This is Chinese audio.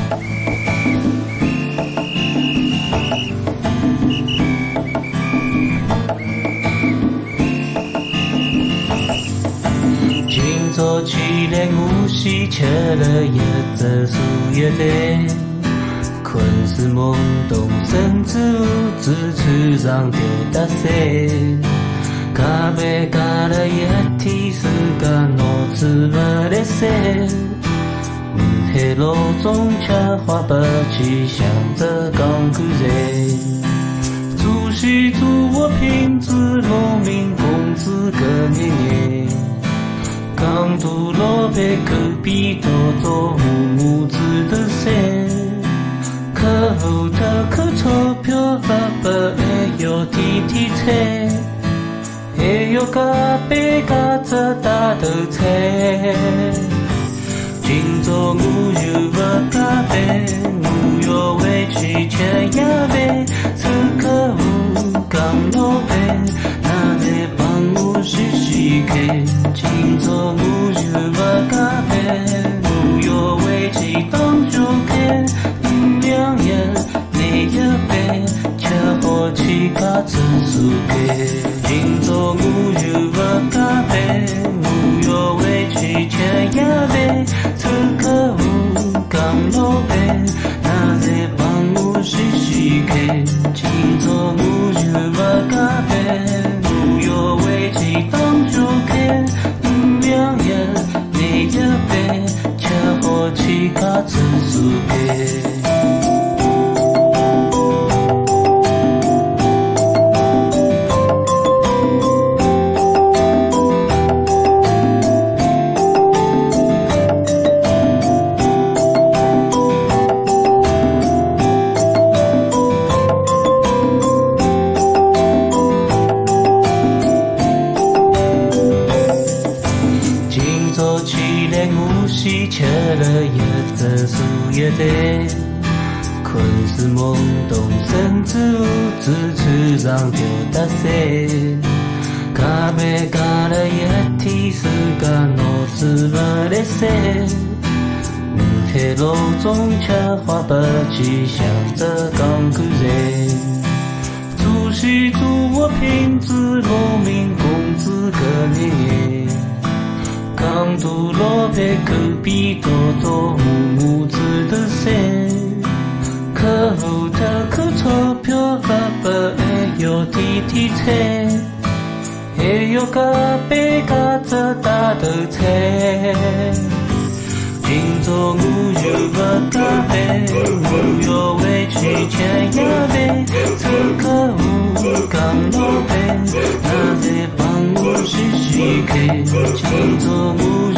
早起来我洗吃了一只树叶蛋，困时懵懂身子无知，船上丢搭伞，加班加了一天，自家脑子不来塞。海老中吃花白鸡，想着讲干脆。做戏做我品质，农民工资个年年。讲大老板口边多做我指头山，可后头扣钞票不不还要天天猜，还要加班加只大头菜。今朝我又不加班，我要回去吃夜饭，臭客户讲老板，哪来帮我洗洗看？今朝我又不加班，我要回去当小开，5、2日拿一班，吃好去家做蔬菜。今朝我又不加班，我要回去吃夜饭，臭客户讲老板，哪来帮我洗洗看？今朝我又不加班，我要回去当小开。2日拿一班，吃好去家做蔬菜。早起来我洗吃了一只树叶蛋，困时懵懂身子无知，船上丢搭伞，加班加了一天，自家脑子不来塞。海老中吃花白鸡，想着讲干脆。做戏做我品质，农民工资个年年。讲大老板口边多做我指头山，可后头扣钞票不不还要天天猜，还要加班加只大头菜。今朝我又不加班，我要回去吃夜饭，臭客户讲老板，哪来帮我洗洗看？今朝我